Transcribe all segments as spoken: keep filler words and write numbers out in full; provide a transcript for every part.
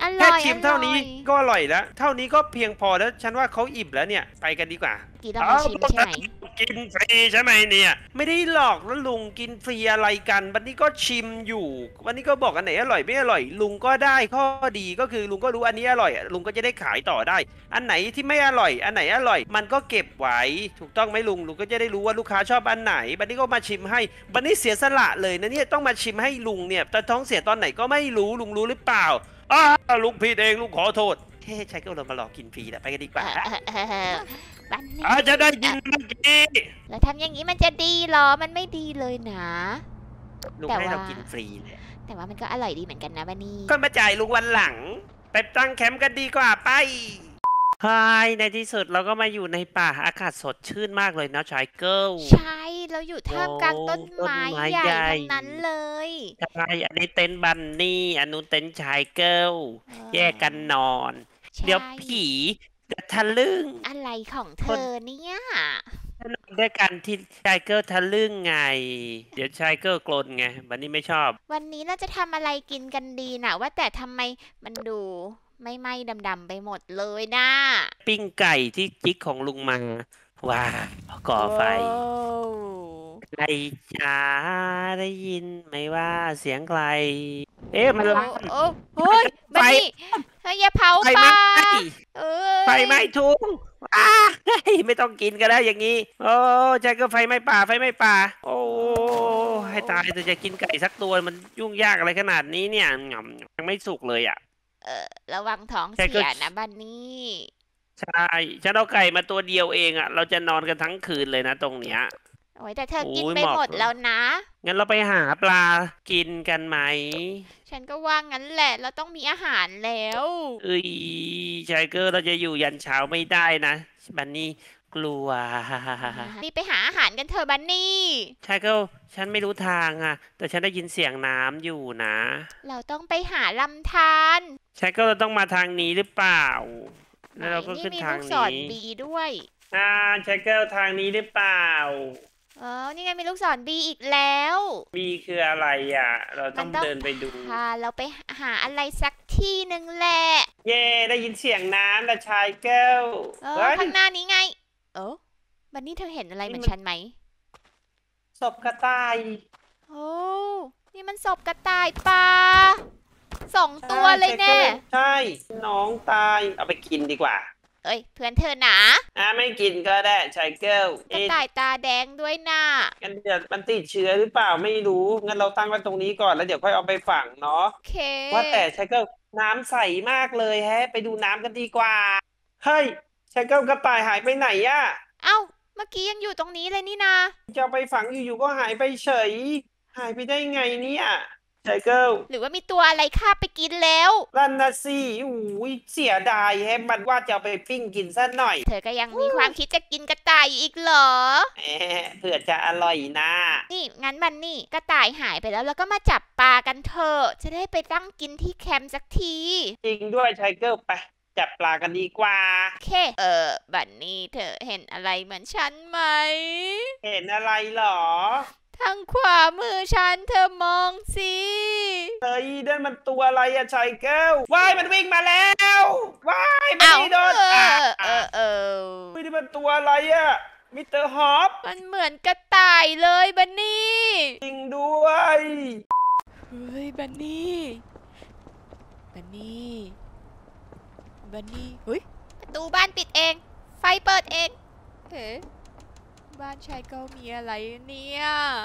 อร่แค่อยชิมอเท่าร่นี้อยก็อร่อยแล้วเท่านี้ก็เพียงพอแล้วฉันว่าเขาอิ่มแล้วเนี่ยไปกันดีกว่ากี่เรามาชิมใช่ไหมกินฟรีใช่ไหมเนี่ยไม่ได้หลอกนะลุงกินฟรีอะไรกันวันนี้ก็ชิมอยู่ วันนี้ก็บอกอันไหนอร่อยไม่อร่อยลุงก็ได้ข้อดีก็คือลุงก็รู้อันนี้อร่อยลุงก็จะได้ขายต่อได้ อันไหนที่ไม่อร่อย อันไหนอร่อย มันก็เก็บไว้ถูกต้องไหมลุงลุงก็จะได้รู้ว่าลูกค้าชอบอันไหนวันนี้ก็มาชิมให้วันนี้เสียสละเลยนะเนี่ยต้องมาชิมให้ลุงเนี่ยแต่ท้องเสียตอนไหนก็ไม่รู้ลุงรู้หรือเปล่าอ้าลุงผิดเองลุงขอโทษเฮ้ใช่ก็เรามาหลอกกินฟรีแหละไปกันดีกว่าเออเออเออบันนี่อาจจะได้ยินเมื่อกี้แล้วทำอย่างนี้มันจะดีเหรอมันไม่ดีเลยนะลุงแต่ให้ว่าเรากินฟรีเลยแต่ว่ามันก็อร่อยดีเหมือนกันนะบันนี่ก็มาจ่ายลุงวันหลัง ไปตั้งแคมป์กันดีกว่าไปฮายในที่สุดเราก็มาอยู่ในป่าอากาศสดชื่นมากเลยนะชายเกิลใช่เราอยู่ท่ามกลางต้นไม้ต้นไม้ใหญ่ใหญ่ทั้งนั้นเลยใช่อันนี้เต็นท์บันนี่อันนู้นเต็นท์ชายเกิลเออแยกกันนอนใช่เดี๋ยวผีจะทะลึ่งอะไรของเธอเนี่ยนอนด้วยกันที่ชายเกิลทะลึ่งไง เดี๋ยวชายเกิลกลนไงวันนี้ไม่ชอบวันนี้เราจะทำอะไรกินกันดีนะว่าแต่ทำไมมันดูไม่ไหม้ดำๆไปหมดเลยนะปิ้งไก่ที่จิกของลุงมาว้าวก่อไฟโอ้ใครจะได้ยินไหมว่าเสียงใคร เอ๊ะมันลั่นโอ้โอ้ยไฟบันนี่เธออย่าเผาไฟป่าไหม้เอ้ยไฟไหม้ทุ่งอ้าไม่ต้องกินกันแล้วอย่างนี้ โอ้ใจก็ไฟไหม้ป่าไฟไหม้ป่า โอ้ให้ตายแต่จะกินไก่สักตัวมันยุ่งยากอะไรขนาดนี้เนี่ยหง่ำยังไม่สุกเลยอ่ะเออระวังท้องใช่ก็เสียนะบันนี่ใช่ฉันเอาไก่มาตัวเดียวเองอ่ะ เราจะนอนกันทั้งคืนเลยนะตรงเนี้ยโอ้ยแต่เธอกินโอ้ยไปเหมาะหมดแล้วนะงั้นเราไปหาปลากินกันไหมฉันก็ว่างั้นแหละเราต้องมีอาหารแล้วเอ้ยชายเกอร์เราจะอยู่ยันเช้าไม่ได้นะบันนี่กลัวรีบไปหาอาหารกันเถอะบันนี่ชายเกอร์ฉันไม่รู้ทางอ่ะ แต่ฉันได้ยินเสียงน้ำอยู่นะเราต้องไปหาลำธารชายเกอร์เราต้องมาทางนี้หรือเปล่า แล้วเราก็นี่ขึ้นมีทาลูงกศรนี้บีด้วยอ่าชายเกอร์ทางนี้หรือเปล่าเออนี่ไงมีลูกศรบีอีกแล้วบีคืออะไรอ่ะ เราต้องมันต้องเดินไปดูพาเราไปหาอะไรสักที่หนึ่งแหละเย่ได้ยินเสียงน้ำแต่ชายเกอร์เอเฮ้อย ข้างหน้านี้ไง เออบันนี่เธอเห็นอะไรเหมือนฉันไหมศพกระต่ายโอ้นี่มันศพกระต่ายปลาสองตัวเลยแน่ใช่ น้องตาย เอาไปกินดีกว่าเอ้ยเพื่อนเธอหนาอ่าไม่กินก็ได้ชายเกิลกระเอ๊ะต่ายตาแดงด้วยน่ะกันเดี๋ยวมันติดเชื้อหรือเปล่าไม่รู้ งั้นเราตั้งไว้ตรงนี้ก่อนแล้วเดี๋ยวค่อยเอาไปฝังเนาะโอเคว่าแต่ชายเกิลน้ำใสมากเลยแฮะ ไปดูน้ำกันดีกว่า เฮ้ยชายเกิลกระต่ายหายไปไหนอะเอ้าเมื่อกี้ยังอยู่ตรงนี้เลยนี่นาจะเอาไปฝังอยู่ๆก็หายไปเฉย หายไปได้ไงเนี่ยชายเกิลหรือว่ามีตัวอะไรคาบไปกินแล้วนั่นนะสิอุ้ยเสียดายแฮะมันว่าจะเอาไปปิ้งกินซะหน่อยเธอก็ยังมีความคิดจะกินกระต่ายอยู่อีกเหรอแหมเผื่อจะอร่อยนะนี่งั้นบันนี่กระต่ายหายไปแล้วแล้วก็มาจับปลากันเถอะจะได้ไปตั้งกินที่แคมป์สักทีจริงด้วยชายเกิลไปจับปลากันดีกว่าโอเค เออบันนี่เธอเห็นอะไรเหมือนฉันไหมเห็นอะไรเหรอทางขวามือฉันเธอมองสิเฮ้ยนั่นมันตัวอะไรอะชายเกิลว้ายมันวิ่งมาแล้วว้ายมันเอ้านี่โดนเออ่ะอเออเออไม่ได้เป็นตัวอะไรอะมิสเตอร์ฮอปมันเหมือนกระต่ายเลยบันนี่จริงด้วยเฮ้ยบันนี่บันนี่บันนี่เฮ้ยประตูบ้านปิดเอง ไฟเปิดเองเฮ้บ้านชายเก้ามีอะไรเนี่ย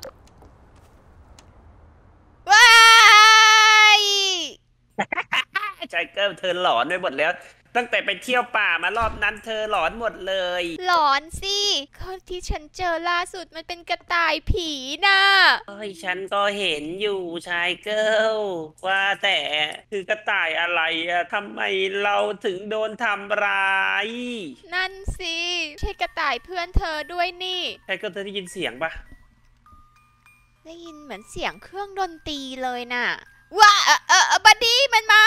ว้ายชายเกิลเธอหลอนไปหมดแล้ว ตั้งแต่ไปเที่ยวป่ามารอบนั้นเธอหลอนหมดเลยหลอนสิก็ที่ฉันเจอล่าสุดมันเป็นกระต่ายผีน่ะเฮ้ยฉันก็เห็นอยู่ชายเกิลว่าแต่คือกระต่ายอะไรอะทำไมเราถึงโดนทำร้ายนั่นสิใช่กระต่ายเพื่อนเธอด้วยนี่ชายเกิลเธอได้ยินเสียงปะได้ยินเหมือนเสียงเครื่องดนตรีเลยน่ะว้าเออเออเออบัดดี้มันมา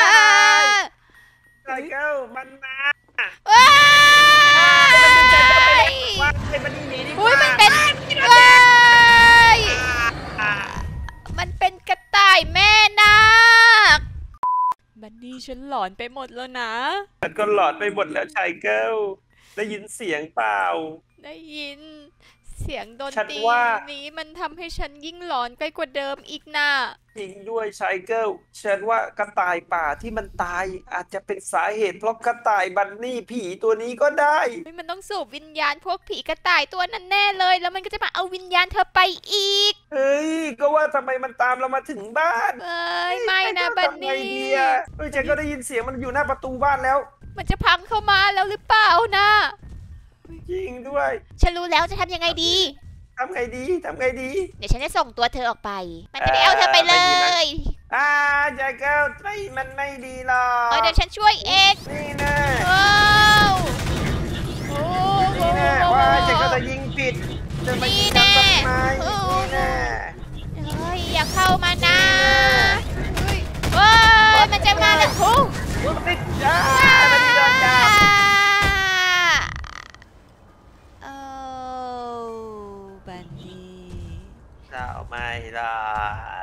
ชายเกิลมันมาว้ายว่าให้มันหนีดีกอุ้ยว่ามันเป็นว้ายมันเป็นกระต่ายแม่นาคบันนี่ฉันหลอนไปหมดแล้วนะฉันก็หลอนไปหมดแล้วชายเกิลได้ยินเสียงเปล่าได้ยิน เสียงดนฉันตรีว่านี้มันทำให้ฉันยิ่งหลอนไปกว่าเดิมอีกน่ะจริงด้วยชายเกิลฉันว่ากระต่ายป่าที่มันตายอาจจะเป็นสาเหตุเพราะกระต่ายบันนี่ผีตัวนี้ก็ได้เฮ้ยมันต้องสูบวิญญาณพวกผีกระต่ายตัวนั้นแน่เลย แล้วมันก็จะมาเอาวิญญาณเธอไปอีกเฮ้ยก็ว่าทำไมมันตามเรามาถึงบ้านเอ้ยไม่นะเฮ้ยบันทำไงนี่ดีอะเฮ้ยฉันก็ได้ยินเสียงมันอยู่หน้าประตูบ้านแล้วมันจะพังเข้ามาแล้วหรือเปล่านะจริงด้วยฉันรู้แล้วจะทำยังไงดีทำไงดีทำไงดีเดี๋ยวฉันจะส่งตัวเธอออกไป มันจะได้เอาเธอไปเลเออไม่ดีมั้ยย อ่าชายเกิลไม่มันไม่ดีหรอกเออเดี๋ยวฉันช่วยเองนี่แน่ว้าวโอ้โหนี่แน่ว่าฉันก็จะยิงผิดจะมายิงทำต้นไม้โอ้นี่แน่เฮ้ยอย่าเข้ามานะเฮ้ยเฮ้ยมันจะมาแล้วโอ้ติดจ้ามันโดนจับโอ้บันนี่เราไม่รอด